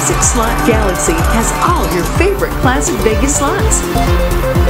Classic Slot Galaxy has all your favorite classic Vegas slots.